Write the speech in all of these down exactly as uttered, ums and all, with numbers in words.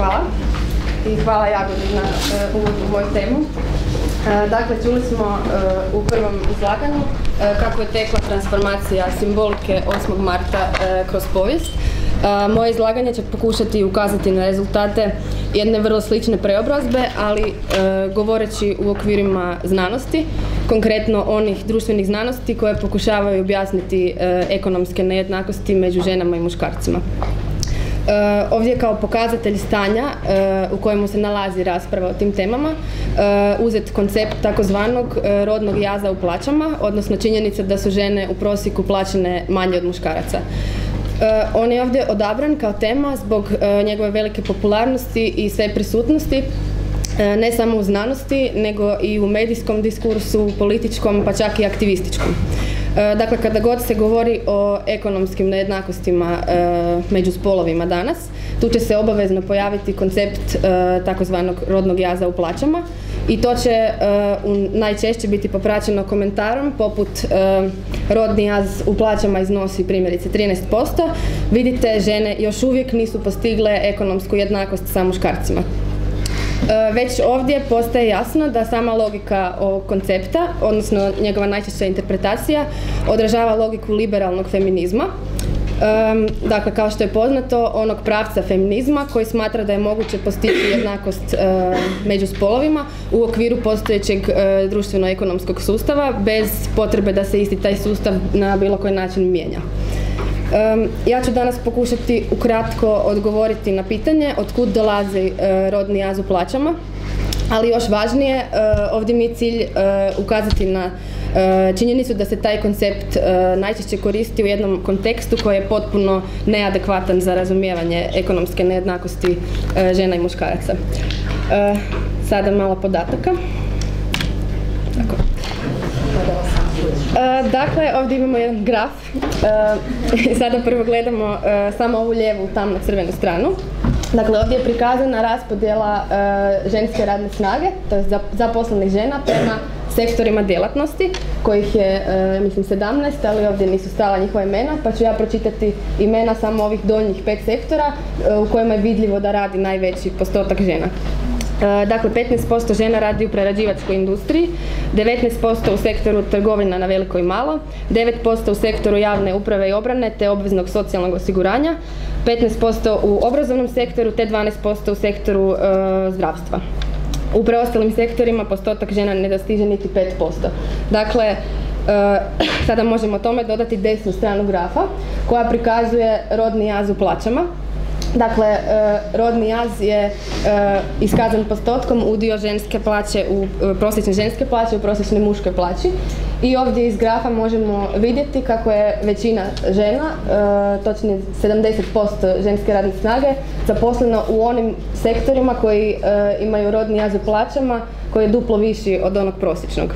hvala. I hvala Jagodi na uvod u moju temu. Dakle, čuli smo u prvom izlaganju kako je tekla transformacija simbolike osmog marta kroz povijest. Moje izlaganje će pokušati ukazati na rezultate jedne vrlo slične preobrazbe, ali govoreći u okvirima znanosti, konkretno onih društvenih znanosti koje pokušavaju objasniti ekonomske nejednakosti među ženama i muškarcima. Ovdje kao pokazatelj stanja u kojemu se nalazi rasprava o tim temama uzet koncept takozvanog rodnog jaza u plaćama, odnosno činjenica da su žene u prosjeku plaćene manje od muškaraca. On je ovdje odabran kao tema zbog njegove velike popularnosti i sve prisutnosti, ne samo u znanosti, nego i u medijskom diskursu, političkom, pa čak i aktivističkom. Dakle, kada god se govori o ekonomskim nejednakostima među spolovima danas, tu će se obavezno pojaviti koncept takozvanog rodnog jaza u plaćama i to će najčešće biti popraćeno komentarom poput rodni jaz u plaćama iznosi primjerice trinaest posto. Vidite, žene još uvijek nisu postigle ekonomsku jednakost sa muškarcima. Već ovdje postaje jasno da sama logika ovog koncepta, odnosno njegova najčešća interpretacija, odražava logiku liberalnog feminizma. Dakle, kao što je poznato, onog pravca feminizma koji smatra da je moguće postići jednakost među spolovima u okviru postojećeg društveno-ekonomskog sustava bez potrebe da se isti taj sustav na bilo koji način mijenja. Ja ću danas pokušati ukratko odgovoriti na pitanje otkud dolazi rodni jaz u plaćama, ali još važnije, ovdje mi je cilj ukazati na činjenicu da se taj koncept najčešće koristi u jednom kontekstu koji je potpuno neadekvatan za razumijevanje ekonomske nejednakosti žena i muškaraca. Sada malo podataka. Tako. Uh, dakle, ovdje imamo jedan graf. Uh, sada prvo gledamo uh, samo ovu lijevu tamno crvenu stranu. Dakle, ovdje je prikazana raspodjela uh, ženske radne snage, to je zaposlenih žena prema sektorima djelatnosti, kojih je, uh, mislim, sedamnaest, ali ovdje nisu stala njihova imena, pa ću ja pročitati imena samo ovih donjih pet sektora uh, u kojima je vidljivo da radi najveći postotak žena. Dakle, petnaest posto žena radi u prerađivačkoj industriji, devetnaest posto u sektoru trgovina na veliko i malo, devet posto u sektoru javne uprave i obrane te obveznog socijalnog osiguranja, petnaest posto u obrazovnom sektoru te dvanaest posto u sektoru e, zdravstva. U preostalim sektorima postotak žena ne dostiže niti pet posto. Dakle, e, sada možemo tome dodati desnu stranu grafa koja prikazuje rodni jaz u plaćama. Dakle, rodni jaz je iskazan postotkom udio ženske plaće u prosječne ženske plaće u prosječnoj muškoj plaći. I ovdje iz grafa možemo vidjeti kako je većina žena, točnije sedamdeset posto ženske radne snage, zaposleno u onim sektorima koji imaju rodni jaz u plaćama koji je duplo viši od onog prosječnog.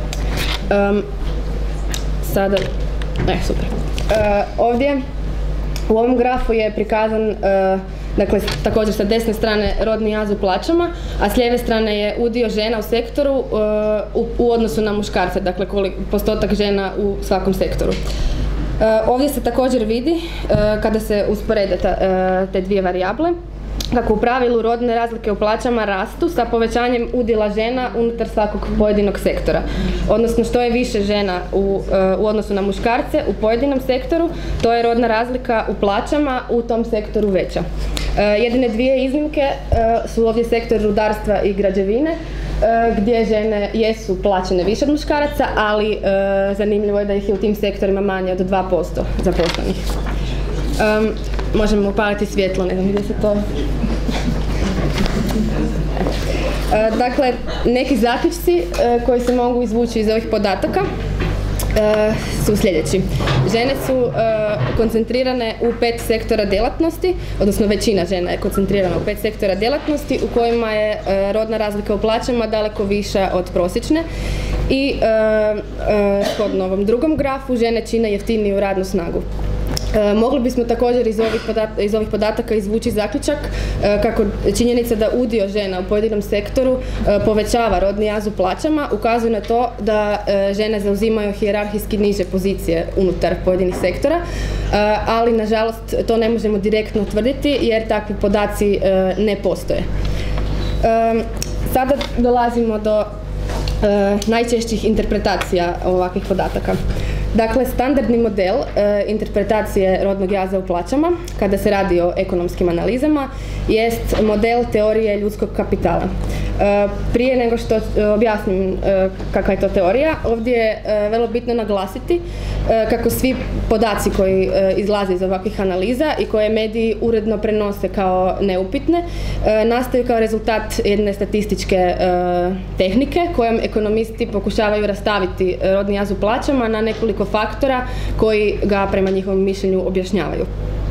Sada, ne, super. Ovdje u ovom grafu je prikazan, dakle, također sa desne strane rodni jaz u plaćama, a s lijeve strane je udio žena u sektoru u odnosu na muškarce, dakle postotak žena u svakom sektoru. Ovdje se također vidi, kada se usporede te dvije varijable, kako u pravilu rodne razlike u plaćama rastu sa povećanjem udjela žena unutar svakog pojedinog sektora. Odnosno, što je više žena u, u odnosu na muškarce u pojedinom sektoru, to je rodna razlika u plaćama u tom sektoru veća. Jedine dvije iznimke su ovdje sektor rudarstva i građevine, gdje žene jesu plaćene više od muškaraca, ali zanimljivo je da ih je u tim sektorima manje od dva posto zaposlenih. Um, možemo upaliti svjetlo, ne znam gdje se to... E, dakle, neki zaključci e, koji se mogu izvući iz ovih podataka e, su sljedeći. Žene su e, koncentrirane u pet sektora djelatnosti, odnosno većina žena je koncentrirana u pet sektora djelatnosti u kojima je e, rodna razlika u plaćama daleko viša od prosječne i e, e, shodno ovom drugom grafu žene čine jeftiniju radnu snagu. E, mogli bismo također iz ovih, podat iz ovih podataka izvući zaključak e, kako činjenica da udio žena u pojedinom sektoru e, povećava rodni jaz u plaćama ukazuje na to da e, žene zauzimaju hijerarhijski niže pozicije unutar pojedinih sektora, e, ali nažalost to ne možemo direktno utvrditi jer takvi podaci e, ne postoje. E, sada dolazimo do e, najčešćih interpretacija ovakvih podataka. Dakle, standardni model e, interpretacije rodnog jaza u plaćama, kada se radi o ekonomskim analizama, jest model teorije ljudskog kapitala. E, prije nego što e, objasnim e, kakva je to teorija, ovdje je e, vrlo bitno naglasiti e, kako svi podaci koji e, izlaze iz ovakvih analiza i koje mediji uredno prenose kao neupitne, e, nastaju kao rezultat jedne statističke e, tehnike kojom ekonomisti pokušavaju rastaviti rodni jaz u plaćama na nekoliko faktora koji ga prema njihovom mišljenju objašnjavaju.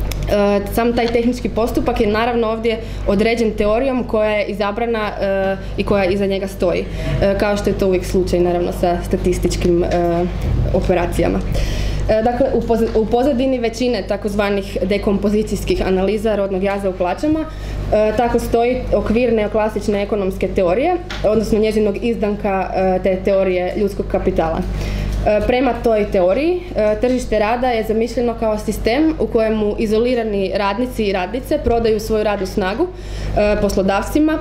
E, sam taj tehnički postupak je naravno ovdje određen teorijom koja je izabrana e, i koja iza njega stoji, e, kao što je to uvijek slučaj naravno sa statističkim e, operacijama. E, dakle, u, poz u pozadini većine takozvanih dekompozicijskih analiza rodnog jaza u plaćama e, tako stoji okvir neoklasične ekonomske teorije, odnosno njezinog izdanka e, te teorije ljudskog kapitala. Prema toj teoriji, tržište rada je zamišljeno kao sistem u kojemu izolirani radnici i radnice prodaju svoju radnu snagu poslodavcima,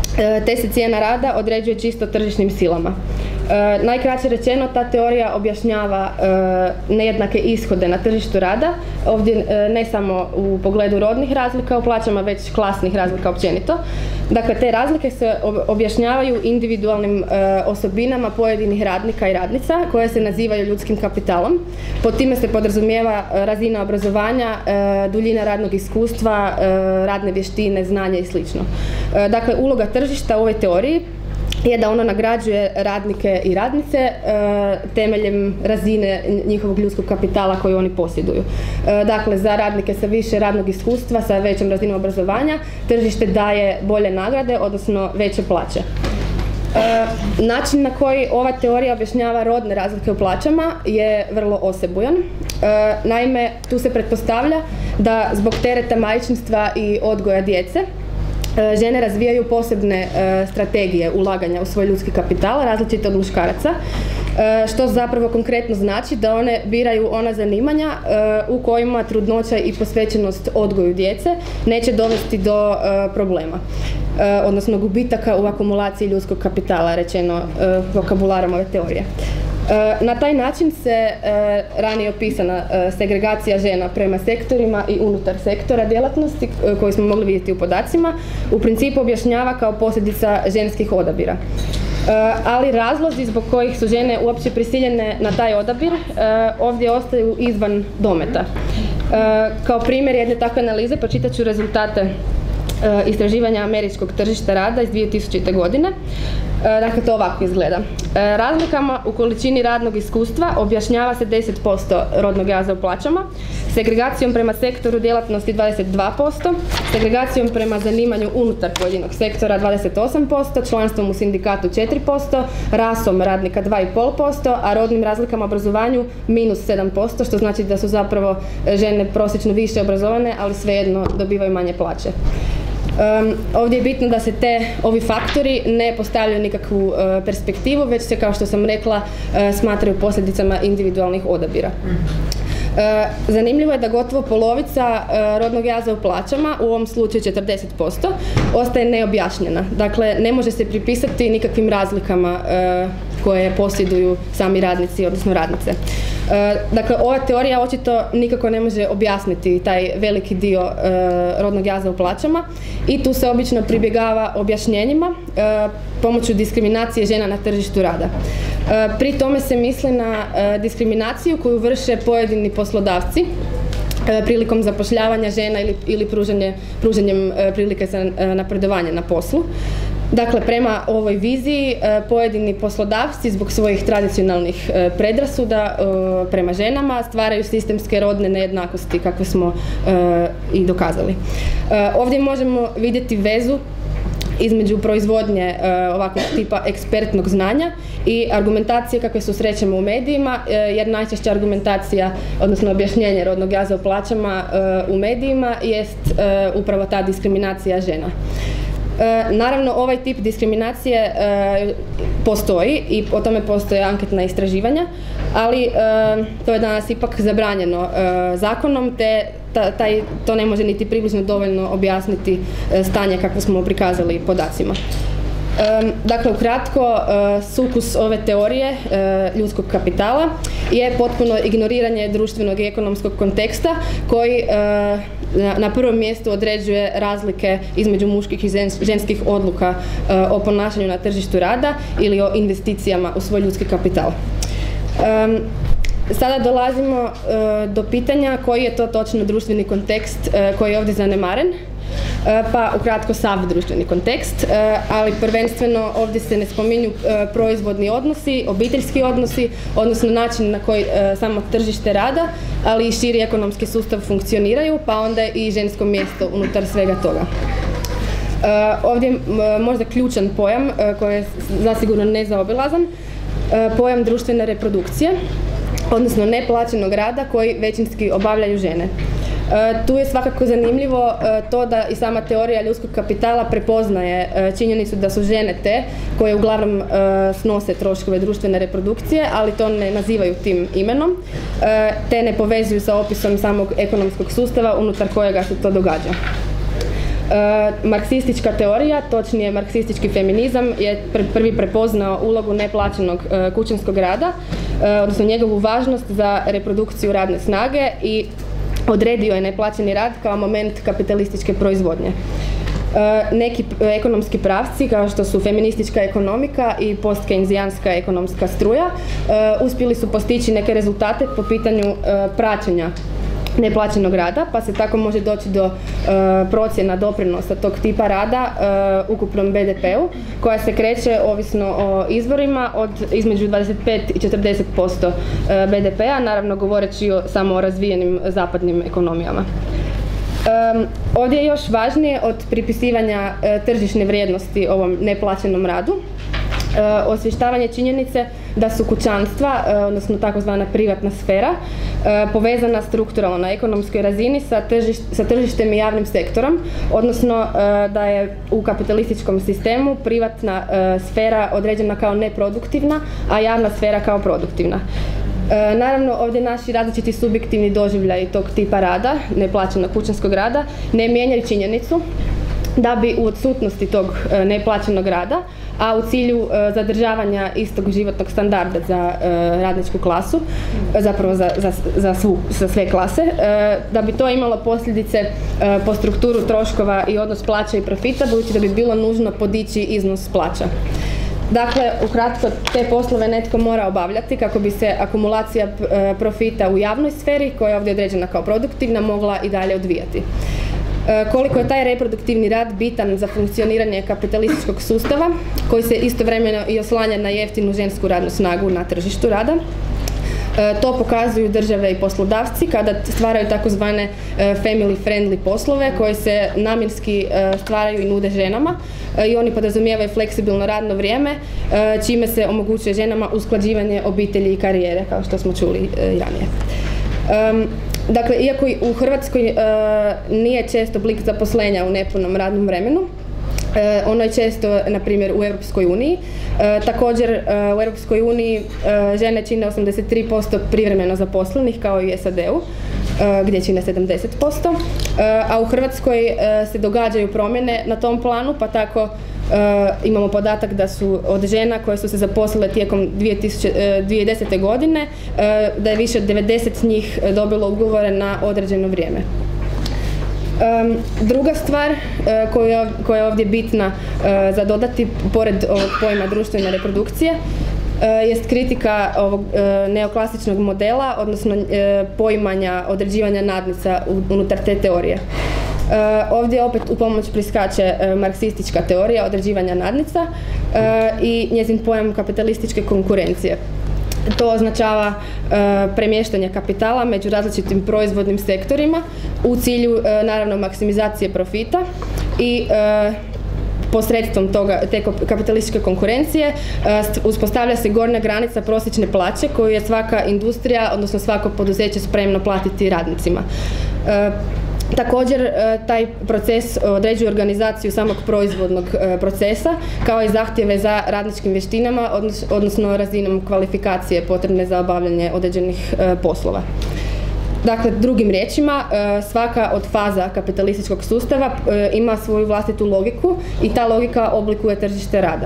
te se cijena rada određuje čisto tržišnim silama. E, najkraće rečeno, ta teorija objašnjava e, nejednake ishode na tržištu rada, ovdje e, ne samo u pogledu rodnih razlika u plaćama, već klasnih razlika općenito. Dakle, te razlike se objašnjavaju individualnim e, osobinama pojedinih radnika i radnica koje se nazivaju ljudskim kapitalom. Pod time se podrazumijeva razina obrazovanja, e, duljina radnog iskustva, e, radne vještine, znanja i slično. E, dakle, uloga tržišta u ovoj teoriji je da ono nagrađuje radnike i radnice e, temeljem razine njihovog ljudskog kapitala koju oni posjeduju. E, dakle, za radnike sa više radnog iskustva, sa većom razinom obrazovanja, tržište daje bolje nagrade, odnosno veće plaće. E, način na koji ova teorija objašnjava rodne razlike u plaćama je vrlo osebujan. E, naime, tu se pretpostavlja da zbog tereta majčinstva i odgoja djece žene razvijaju posebne e, strategije ulaganja u svoj ljudski kapital, različite od muškaraca, e, što zapravo konkretno znači da one biraju ona zanimanja e, u kojima trudnoća i posvećenost odgoju djece neće dovesti do e, problema, e, odnosno gubitaka u akumulaciji ljudskog kapitala, rečeno e, vokabularom ove teorije. Na taj način se ranije opisana segregacija žena prema sektorima i unutar sektora djelatnosti koju smo mogli vidjeti u podacima u principu objašnjava kao posljedica ženskih odabira. Ali razlozi zbog kojih su žene uopće prisiljene na taj odabir ovdje ostaju izvan dometa. Kao primjer jedne takve analize pročitat ću rezultate istraživanja američkog tržišta rada iz dvije tisućite. godine. Dakle, to ovako izgleda. Razlikama u količini radnog iskustva objašnjava se deset posto rodnog jaza u plaćama, segregacijom prema sektoru djelatnosti dvadeset dva posto, segregacijom prema zanimanju unutar pojedinog sektora dvadeset osam posto, članstvom u sindikatu četiri posto, rasom radnika dva zarez pet posto, a rodnim razlikama u obrazovanju minus sedam posto, što znači da su zapravo žene prosječno više obrazovane, ali svejedno dobivaju manje plaće. Um, ovdje je bitno da se te, ovi faktori ne postavljaju nikakvu uh, perspektivu, već se, kao što sam rekla, uh, smatraju posljedicama individualnih odabira. Uh, zanimljivo je da gotovo polovica uh, rodnog jaza u plaćama, u ovom slučaju četrdeset posto, ostaje neobjašnjena. Dakle, ne može se pripisati nikakvim razlikama uh, koje posjeduju sami radnici, odnosno radnice. E, dakle, ova teorija očito nikako ne može objasniti taj veliki dio e, rodnog jaza u plaćama i tu se obično pribjegava objašnjenjima e, pomoću diskriminacije žena na tržištu rada. E, pri tome se misli na e, diskriminaciju koju vrše pojedini poslodavci e, prilikom zapošljavanja žena ili, ili pružanje, pružanjem e, prilike za e, napredovanje na poslu. Dakle, prema ovoj viziji pojedini poslodavci zbog svojih tradicionalnih predrasuda prema ženama stvaraju sistemske rodne nejednakosti kakve smo i dokazali. Ovdje možemo vidjeti vezu između proizvodnje ovakvog tipa ekspertnog znanja i argumentacije kakve susrećemo u medijima, jer najčešća argumentacija, odnosno objašnjenje rodnog jaza u plaćama u medijima jest upravo ta diskriminacija žena. Naravno, ovaj tip diskriminacije postoji i o tome postoje anketna istraživanja, ali to je danas ipak zabranjeno zakonom, te taj, to ne može niti približno dovoljno objasniti stanje kako smo prikazali podacima. Dakle, ukratko, sukus ove teorije ljudskog kapitala je potpuno ignoriranje društvenog i ekonomskog konteksta koji na prvom mjestu određuje razlike između muških i ženskih odluka o ponašanju na tržištu rada ili o investicijama u svoj ljudski kapital. Sada dolazimo do pitanja koji je to točno društveni kontekst koji je ovdje zanemaren. Pa ukratko sav društveni kontekst, ali prvenstveno ovdje se ne spominju proizvodni odnosi, obiteljski odnosi, odnosno način na koji samo tržište rada, ali i širi ekonomski sustav funkcioniraju, pa onda i žensko mjesto unutar svega toga. Ovdje možda ključan pojam koji je zasigurno nezaobilazan, pojam društvene reprodukcije, odnosno neplaćenog rada koji većinski obavljaju žene. Tu je svakako zanimljivo to da i sama teorija ljudskog kapitala prepoznaje činjenicu da su žene te koje uglavnom snose troškove društvene reprodukcije, ali to ne nazivaju tim imenom, te ne povezuju sa opisom samog ekonomskog sustava unutar kojega se to događa. Marksistička teorija, točnije marksistički feminizam, je prvi prepoznao ulogu neplaćenog kućanskog rada, odnosno njegovu važnost za reprodukciju radne snage i odredio je neplaćeni rad kao moment kapitalističke proizvodnje. Neki ekonomski pravci, kao što su feministička ekonomika i postkejnzijanska ekonomska struja, uspjeli su postići neke rezultate po pitanju praćenja neplaćenog rada, pa se tako može doći do procjena doprinosa tog tipa rada ukupnom be de pe-u, koja se kreće ovisno o izvorima od između dvadeset pet i četrdeset posto be de pe-a, naravno govoreći o samo o razvijenim zapadnim ekonomijama. Um, ovdje je još važnije od pripisivanja uh, tržišne vrijednosti ovom neplaćenom radu, uh, osvještavanje činjenice da su kućanstva, uh, odnosno takozvana privatna sfera, uh, povezana strukturalno na ekonomskoj razini sa, tržiš, sa tržištem i javnim sektorom, odnosno uh, da je u kapitalističkom sistemu privatna uh, sfera određena kao neproduktivna, a javna sfera kao produktivna. E, naravno, ovdje naši različiti subjektivni doživljaji tog tipa rada, neplaćenog kućanskog rada, ne mijenjaju činjenicu da bi u odsutnosti tog e, neplaćenog rada, a u cilju e, zadržavanja istog životnog standarda za e, radničku klasu, e, zapravo za, za, za, svu, za sve klase, e, da bi to imalo posljedice e, po strukturu troškova i odnos plaća i profita, budući da bi bilo nužno podići iznos plaća. Dakle, ukratko, te poslove netko mora obavljati kako bi se akumulacija profita u javnoj sferi, koja je ovdje određena kao produktivna, mogla i dalje odvijati. Koliko je taj reproduktivni rad bitan za funkcioniranje kapitalističkog sustava, koji se istovremeno i oslanja na jeftinu žensku radnu snagu na tržištu rada, to pokazuju države i poslodavci kada stvaraju takozvane family friendly poslove koji se namjenski stvaraju i nude ženama i oni podrazumijevaju fleksibilno radno vrijeme čime se omogućuje ženama usklađivanje obitelji i karijere, kao što smo čuli i ranije. Dakle, iako u Hrvatskoj nije čest oblik zaposlenja u nepunom radnom vremenu, E, ono je često, na primjer, u Europskoj uniji. E, također, e, u Europskoj uniji e, žene čine osamdeset tri posto privremeno zaposlenih, kao i u es a de u, e, gdje čine sedamdeset posto. E, a u Hrvatskoj e, se događaju promjene na tom planu, pa tako e, imamo podatak da su od žena koje su se zaposlile tijekom dvije tisuće desete. godine, e, da je više od devedeset njih dobilo ugovore na određeno vrijeme. Um, druga stvar uh, koja, koja je ovdje bitna uh, za dodati, pored ovog pojma društvene reprodukcije, uh, jest kritika ovog uh, neoklasičnog modela, odnosno uh, poimanja, određivanja nadnica unutar te teorije. Uh, ovdje opet u pomoć priskače uh, marksistička teorija određivanja nadnica uh, i njezin pojam kapitalističke konkurencije. To označava e, premještanje kapitala među različitim proizvodnim sektorima u cilju e, naravno maksimizacije profita i e, posredstvom toga, te kapitalističke konkurencije uspostavlja se gornja granica prosječne plaće koju je svaka industrija, odnosno svako poduzeće spremno platiti radnicima. Također, taj proces određuje organizaciju samog proizvodnog procesa, kao i zahtjeve za radničkim vještinama, odnosno razinom kvalifikacije potrebne za obavljanje određenih poslova. Dakle, drugim riječima, svaka od faza kapitalističkog sustava ima svoju vlastitu logiku i ta logika oblikuje tržište rada.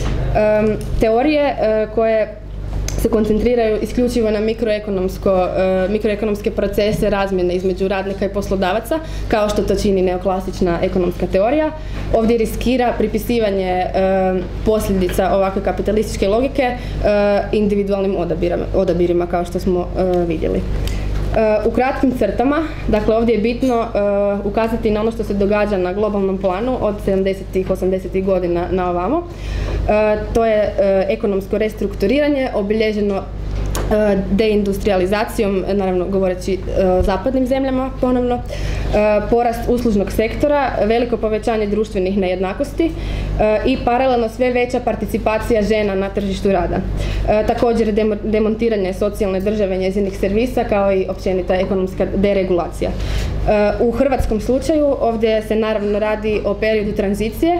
Teorije koje se koncentriraju isključivo na mikroekonomske procese razmjene između radnika i poslodavaca, kao što to čini neoklasična ekonomska teorija, ovdje riskira pripisivanje posljedica ovakve kapitalističke logike individualnim odabirima, kao što smo vidjeli. U kratkim crtama, dakle ovdje je bitno uh, ukazati na ono što se događa na globalnom planu od sedamdesetih, osamdesetih godina na ovamo. Uh, to je uh, ekonomsko restrukturiranje obilježeno uh, deindustrializacijom, naravno govoreći o uh, zapadnim zemljama ponovno, uh, porast uslužnog sektora, veliko povećanje društvenih nejednakosti uh, i paralelno sve veća participacija žena na tržištu rada. Uh, također demo, demontiranje socijalne države i njezinih servisa, kao i općenita ekonomska deregulacija. Uh, u hrvatskom slučaju ovdje se naravno radi o periodu tranzicije,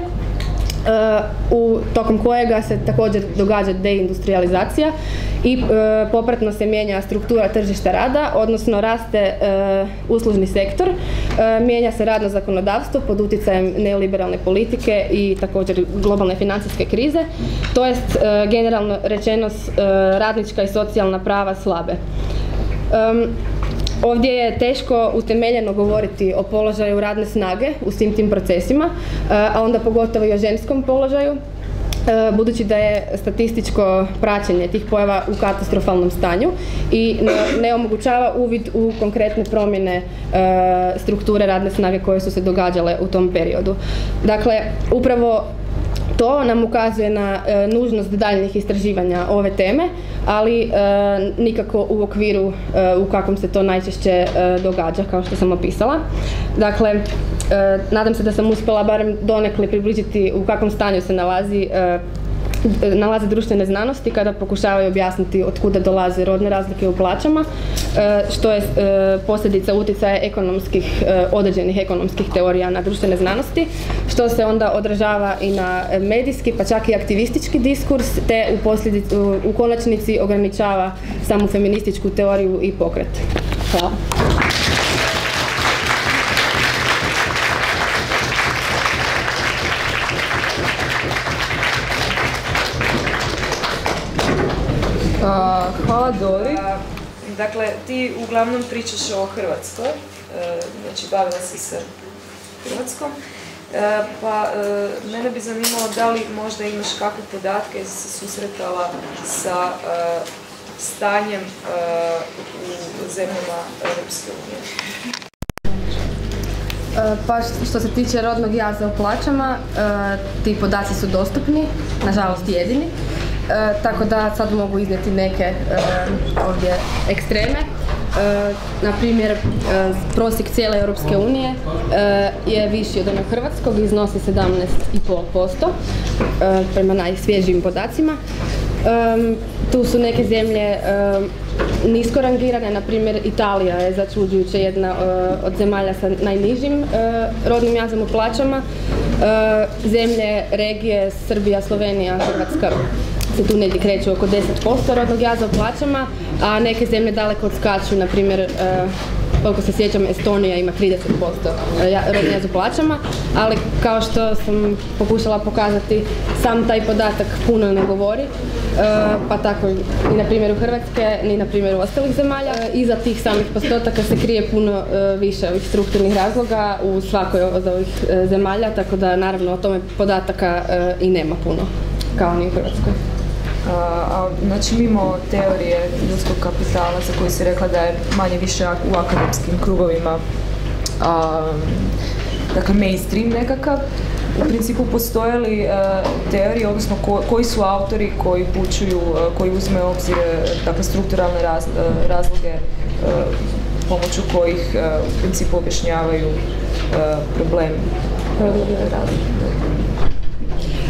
Uh, u tokom kojega se također događa deindustrializacija i uh, popratno se mijenja struktura tržišta rada, odnosno raste uh, uslužni sektor, uh, mijenja se radno zakonodavstvo pod utjecajem neoliberalne politike i također globalne financijske krize, to jest uh, generalno rečeno uh, radnička i socijalna prava slabe. Um, Ovdje je teško utemeljeno govoriti o položaju radne snage u svim tim procesima, a onda pogotovo i o ženskom položaju, budući da je statističko praćenje tih pojava u katastrofalnom stanju i ne, ne omogućava uvid u konkretne promjene strukture radne snage koje su se događale u tom periodu. Dakle, upravo to nam ukazuje na e, nužnost daljnjih istraživanja ove teme, ali e, nikako u okviru e, u kakvom se to najčešće e, događa, kao što sam opisala. Dakle, e, nadam se da sam uspjela barem donekle približiti u kakvom stanju se nalazi e, nalaze društvene znanosti kada pokušavaju objasniti od kuda dolaze rodne razlike u plaćama, što je posljedica utjecaja ekonomskih, određenih ekonomskih teorija na društvene znanosti, što se onda odražava i na medijski, pa čak i aktivistički diskurs, te u, posljedici, u konačnici ograničava samu feminističku teoriju i pokret. Hvala. Uh, hvala Dori. Uh, dakle, ti uglavnom pričaš o Hrvatskoj, uh, znači bavila si se Hrvatskom, uh, pa uh, mene bi zanimalo da li možda imaš kakve podatke, jesi se susretala sa uh, stanjem uh, u zemljama Europske unije. Pa što se tiče rodnog jaza u plaćama, ti podaci su dostupni, nažalost jedini. E, tako da sad mogu iznijeti neke e, ovdje ekstreme. E, na primjer, e, prosjek cijele Europske unije e, je viši od onog hrvatskog, iznosi sedamnaest zarez pet posto e, prema najsvježijim podacima. E, tu su neke zemlje e, nisko rangirane, na primjer Italija je začuđujuće jedna e, od zemalja sa najnižim e, rodnim jazom u plaćama. E, zemlje regije Srbija, Slovenija, Hrvatska se tu negdje kreću oko deset posto rodnog jaza u plaćama, a neke zemlje daleko odskaču, na primjer, e, koliko se sjećam, Estonija ima trideset posto rodnog jaza u plaćama, ali kao što sam pokušala pokazati, sam taj podatak puno ne govori, e, pa tako ni na primjeru Hrvatske, ni na primjeru ostalih zemalja. E, iza tih samih postotaka se krije puno e, više ovih strukturnih razloga u svakoj od ovih e, zemalja, tako da naravno o tome podataka e, i nema puno, kao ni u Hrvatskoj. A, a, znači mimo teorije ljudskog kapitala za koju si rekla da je manje više u akademskim krugovima a, dakle mainstream nekakav, u principu postoje li a, teorije, odnosno ko, koji su autori koji upućuju, koji uzme u obzir dakle, strukturalne raz, razloge a, pomoću kojih a, u principu objašnjavaju a, problem razloga?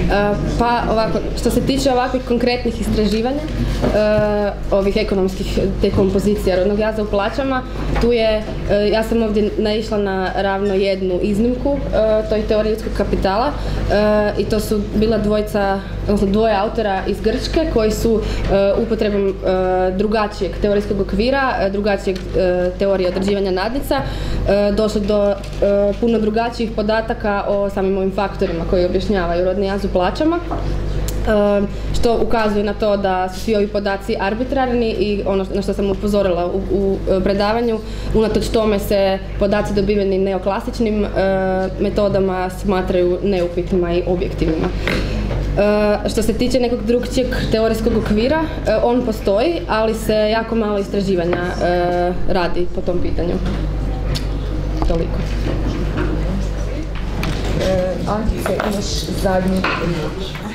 Pa ovako, što se tiče ovakvih konkretnih istraživanja, ovih ekonomskih dekompozicija rodnog jaza u plaćama, tu je, ja sam ovdje naišla na ravno jednu iznimku, to je teorija ljudskog kapitala i to su bila dvojica, odnosno dvoje autora iz Grčke koji su upotrebom drugačijeg teorijskog okvira, drugačijeg teorije određivanja nadnica došli do puno drugačijih podataka o samim ovim faktorima koji objašnjavaju rodni jaz u plaćama, što ukazuje na to da su svi ovi podaci arbitrarni i ono na što sam upozorila u, u predavanju, unatoč tome se podaci dobiveni neoklasičnim metodama smatraju neupitnima i objektivnima. Uh, što se tiče nekog drugčijeg teorijskog okvira, uh, on postoji, ali se jako malo istraživanja uh, radi po tom pitanju. Toliko. E, Ankice, imaš zadnju riječ.